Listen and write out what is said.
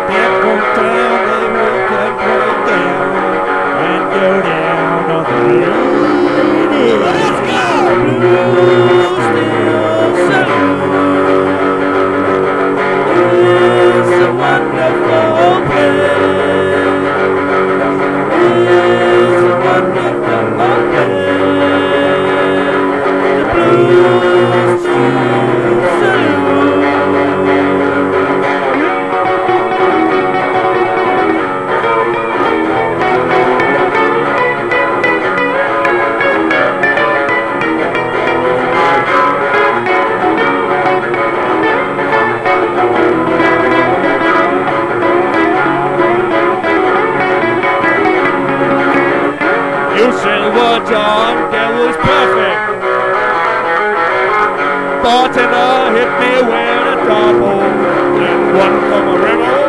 That one time they will come right down and go down on the lady. Let's go! Blues Steel Saloon. It's a wonderful place. It's a wonderful place. The Blues Steel Saloon. You say what, John? That was perfect. Bartender hit me with a double, then one from a rebel.